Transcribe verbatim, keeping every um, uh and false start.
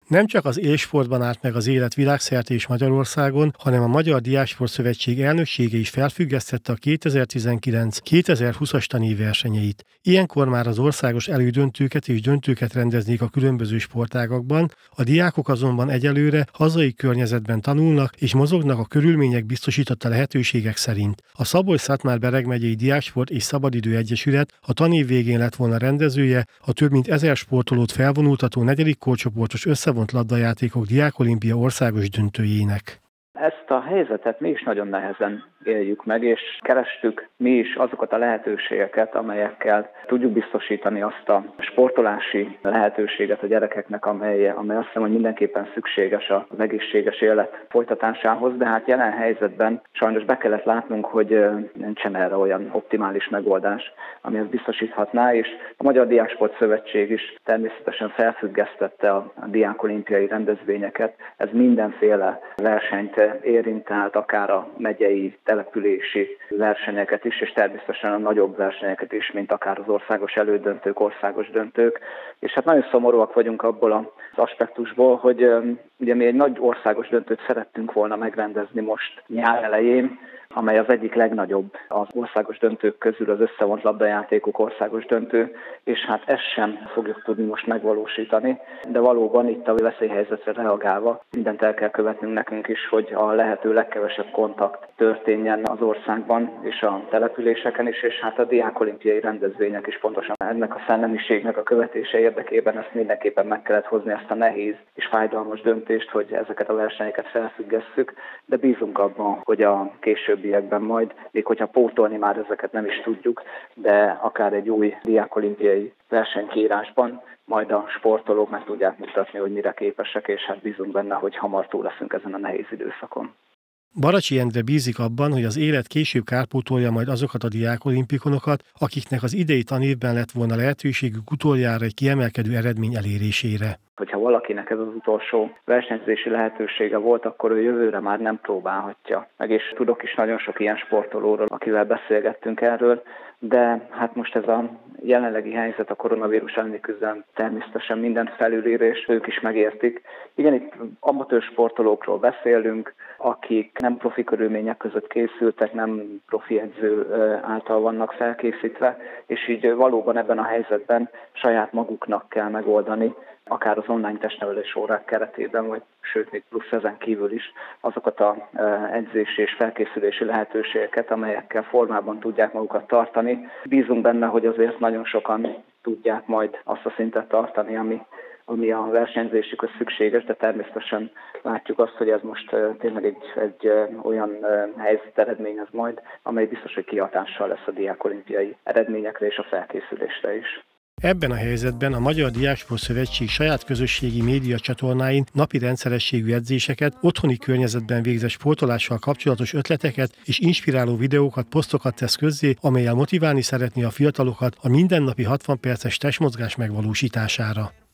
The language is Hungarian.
Nem csak az élsportban állt meg az élet világszerte és Magyarországon, hanem a Magyar Diáksport Szövetség elnöksége is felfüggesztette a kétezer-tizenkilenc kétezer-húszas tanévversenyeit. Ilyenkor már az országos elődöntőket és döntőket rendeznék a különböző sportágakban, a diákok azonban egyelőre hazai környezetben tanulnak és mozognak a körülmények biztosította lehetőségek szerint. A Szabolcs-Szatmár-Bereg megyei Diáksport és Szabadidő Egyesület a tanév végén lett volna rendezője a több mint ezer sportolót felvonultató negyedik korcsoportos összevont labdajátékok diákolimpia országos döntőjének. Ezt a helyzetet mi is nagyon nehezen éljük meg, és kerestük mi is azokat a lehetőségeket, amelyekkel tudjuk biztosítani azt a sportolási lehetőséget a gyerekeknek, amely, amely azt hiszem, hogy mindenképpen szükséges az egészséges élet folytatásához, de hát jelen helyzetben sajnos be kellett látnunk, hogy nincsen erre olyan optimális megoldás, ami ezt biztosíthatná, és a Magyar Diáksport Szövetség is természetesen felfüggesztette a diákolimpiai rendezvényeket. Ez mindenféle versenyt érintett, akár a megyei települési versenyeket is, és természetesen a nagyobb versenyeket is, mint akár az országos elődöntők, országos döntők. És hát nagyon szomorúak vagyunk abból az aspektusból, hogy ugye mi egy nagy országos döntőt szerettünk volna megrendezni most nyár elején, amely az egyik legnagyobb az országos döntők közül, az összevont labdajátékok országos döntő, és hát ezt sem fogjuk tudni most megvalósítani, de valóban itt a veszélyhelyzetre reagálva mindent el kell követnünk nekünk is, hogy a lehető legkevesebb kontakt történjen az országban és a településeken is, és hát a diákolimpiai rendezvények is pontosan ennek a szellemiségnek a követése érdekében ezt mindenképpen meg kellett hozni, ezt a nehéz és fájdalmas döntést, hogy ezeket a versenyeket felfüggesszük, de bízunk abban, hogy a későbbiekben majd, még hogyha pótolni már ezeket nem is tudjuk, de akár egy új diákolimpiai versenykiírásban majd a sportolók meg tudják mutatni, hogy mire képesek, és hát bízunk benne, hogy hamar túl leszünk ezen a nehéz időszakon. Baracsi Endre bízik abban, hogy az élet később kárpótolja majd azokat a diákolimpikonokat, akiknek az idei tanévben lett volna lehetőségük utoljára egy kiemelkedő eredmény elérésére. Hogyha valakinek ez az utolsó versenyzési lehetősége volt, akkor ő jövőre már nem próbálhatja. Meg és tudok is nagyon sok ilyen sportolóról, akivel beszélgettünk erről, de hát most ez a jelenlegi helyzet, a koronavírus elleni küzdelem természetesen mindent felülír, és ők is megértik. Igen, itt amatőr sportolókról beszélünk, akik nem profi körülmények között készültek, nem profi edző által vannak felkészítve, és így valóban ebben a helyzetben saját maguknak kell megoldani, akár az online testnevelés órák keretében, vagy sőt, még plusz ezen kívül is azokat az edzési és felkészülési lehetőségeket, amelyekkel formában tudják magukat tartani. Bízunk benne, hogy azért nagyon sokan tudják majd azt a szintet tartani, ami, ami a versenyzésükhöz szükséges, de természetesen látjuk azt, hogy ez most tényleg egy, egy olyan helyzet eredményez majd, amely biztos, hogy kihatással lesz a diákolimpiai eredményekre és a felkészülésre is. Ebben a helyzetben a Magyar Diáksport Szövetség saját közösségi média csatornáin napi rendszerességű edzéseket, otthoni környezetben végzett sportolással kapcsolatos ötleteket és inspiráló videókat, posztokat tesz közzé, amellyel motiválni szeretné a fiatalokat a mindennapi hatvan perces testmozgás megvalósítására.